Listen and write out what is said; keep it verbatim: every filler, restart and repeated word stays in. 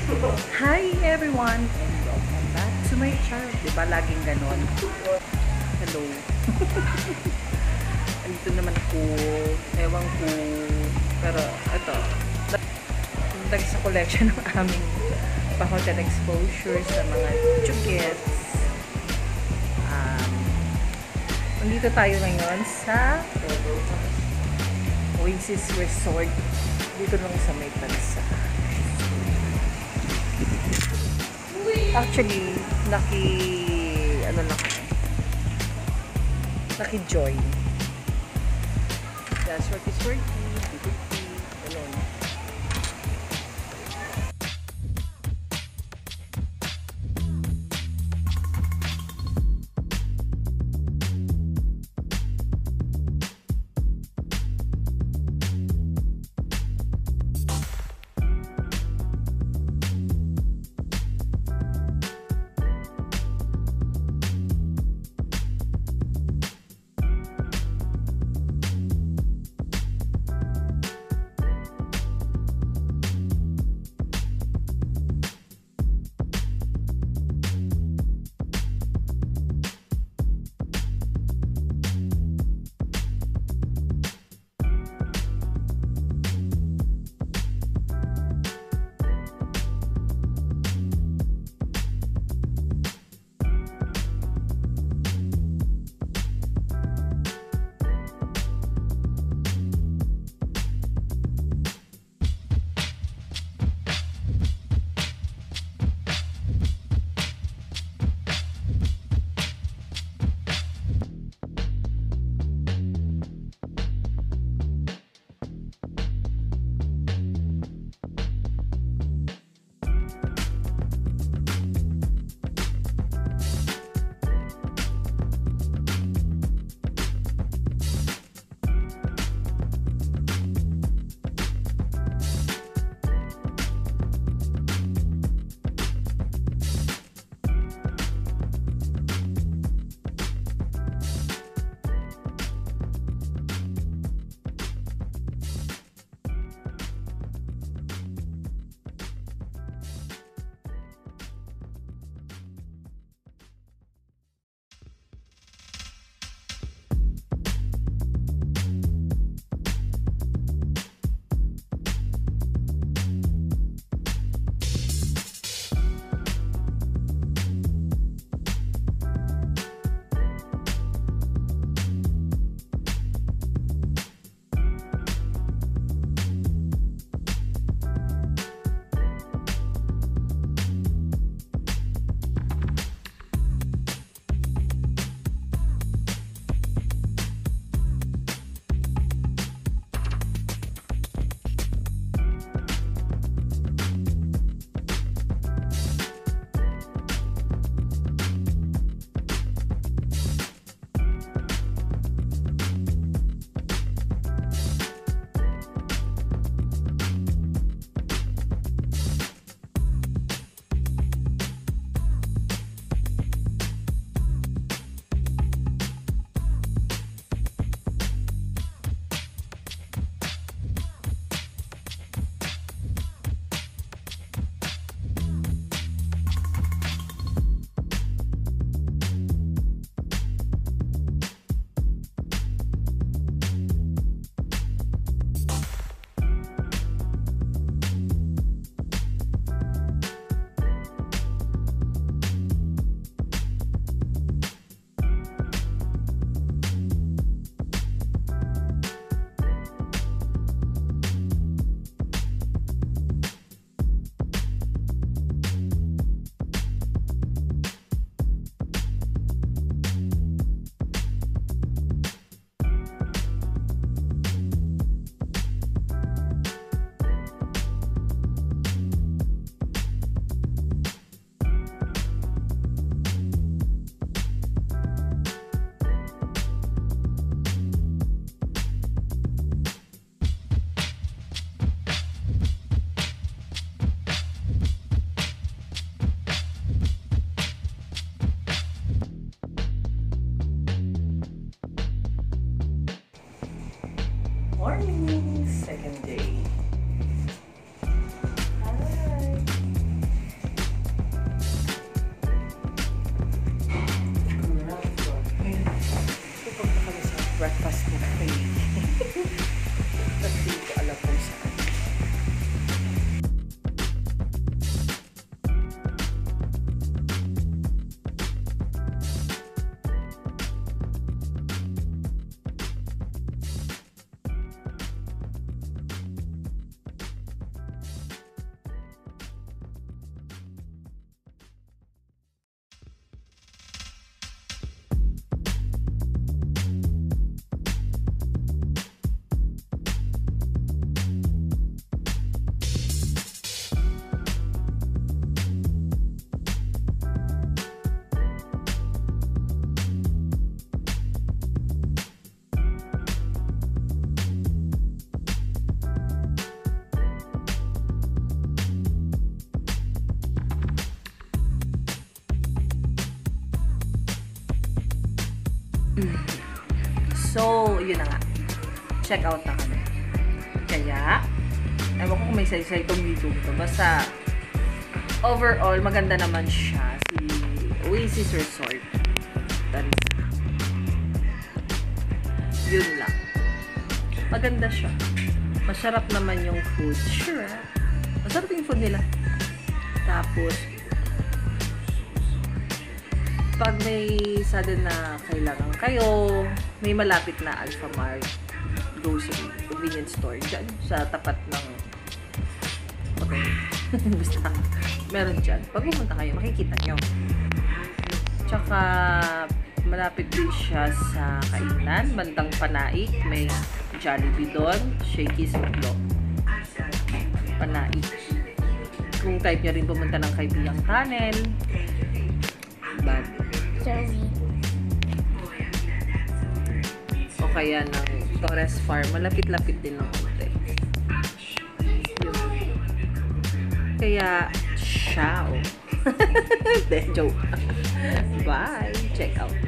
Hi everyone and welcome back to my channel. Diba laging ganon? Hello. Andito naman ako. Ewan ko. Pero ito. Punta sa collection ng aming pa-hotel exposure sa mga chukets. Um, nandito tayo ngayon sa Oasis Resort. Dito lang sa may bansa. Actually, naki ano na ko. Naki-join. That's what is working. Ganun. morning! Second day. Hi! breakfast buffet. Tapos hindi ko alam kung saan. So, yun na nga. Check out na kami. Kaya, ewan ko kung may say-say itong video ito. Basta, overall, maganda naman siya. Si Oasis Resort. Tarisa. Yun lang. Maganda siya. Masarap naman yung food. Sure. Masarap yung food nila. Tapos, pag may sudden na kailangan kayo, may malapit na Alfamart grocery, convenience store dyan sa tapat ng hotel. Basta, meron dyan. Pag pumunta kayo, makikita nyo. Tsaka, malapit din siya sa kainan, bandang Panaik. May Jollibee doon, Shakey's Muglo. Panaik. Kung type nyo rin pumunta ng Kaibiyang Tunnel, bag. Sorry. O kaya ng Torres Farm, malapit-lapit din ng konti. Yun. Kaya, siya, oh. De, joke. Bye. Check out.